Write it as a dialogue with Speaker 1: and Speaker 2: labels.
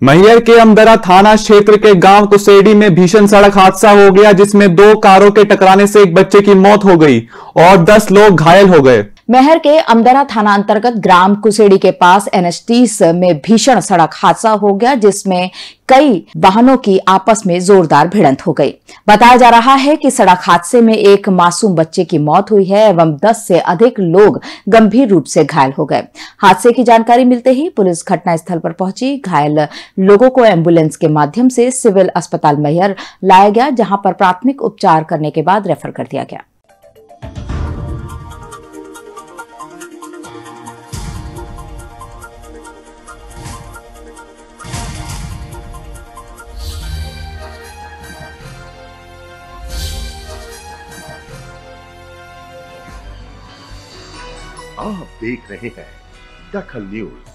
Speaker 1: मैहर के अमदरा थाना क्षेत्र के गांव कुसेडी में भीषण सड़क हादसा हो गया, जिसमें 2 कारों के टकराने से एक बच्चे की मौत हो गई और 10 लोग घायल हो गए।
Speaker 2: मैहर के अमदरा थाना अंतर्गत ग्राम कुसेडी के पास NH30 में भीषण सड़क हादसा हो गया, जिसमें कई वाहनों की आपस में जोरदार भिड़ंत हो गई। बताया जा रहा है कि सड़क हादसे में एक मासूम बच्चे की मौत हुई है एवं 10 से अधिक लोग गंभीर रूप से घायल हो गए। हादसे की जानकारी मिलते ही पुलिस घटनास्थल पर पहुंची। घायल लोगों को एम्बुलेंस के माध्यम से सिविल अस्पताल मैहर लाया गया, जहां पर प्राथमिक उपचार करने के बाद रेफर कर दिया गया।
Speaker 3: आप देख रहे हैं दखल न्यूज।